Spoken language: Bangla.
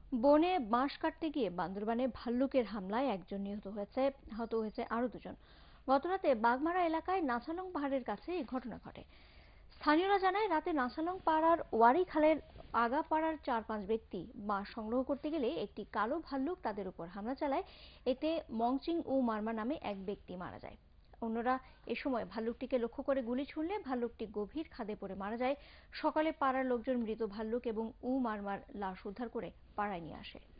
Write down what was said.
বনে বাঁশ কাটতে গিয়ে বান্দরবানে ভাল্লুকের হামলায় একজন নিহত হয়েছে, আহত হয়েছে আরো দুজন। গতরাতে বাগমারা এলাকায় নাছালং পাহাড়ের কাছে এই ঘটনা ঘটে। স্থানীয়রা জানায়, রাতে নাছালং পাড়ার ওয়ারি খালের আগাপাড়ার 4-5 ব্যক্তি বাঁশ সংগ্রহ করতে গেলে একটি কালো ভাল্লুক তাদের উপর হামলা চালায়। এতে মংচিং উ মারমা নামে এক ব্যক্তি মারা যায়। অন্যরা এ সময় ভাল্লুকটিকে লক্ষ্য করে গুলি ছুড়লে ভাল্লুকটি গভীর খাদে পড়ে মারা যায়। সকালে পাড়ার লোকজন মৃত ভাল্লুক এবং উ মারমার লাশ উদ্ধার করে পাড়ায় নিয়ে আসে।